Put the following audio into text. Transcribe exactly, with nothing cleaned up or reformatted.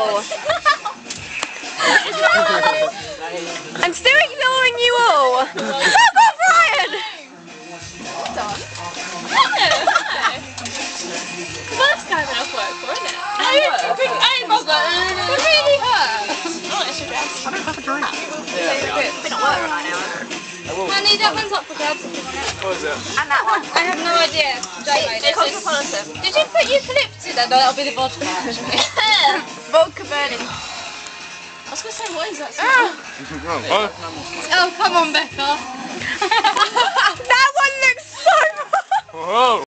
all. I'm still ignoring you all. Fuck off, Ryan! That's kind of enough work for, isn't it? I don't think I bother. It really hurts. Oh, it's your dress. I don't have a drink. We're not working right now. Honey, that one's up for grabs if you want it. What is it? And that one. I have no idea. It's cosmopolitan. Did you put eucalyptus in there? No, that'll be the vodka actually. Vodka burning. I was going to say, what is that? Oh, Oh, come on, Becca. That one looks so... oh.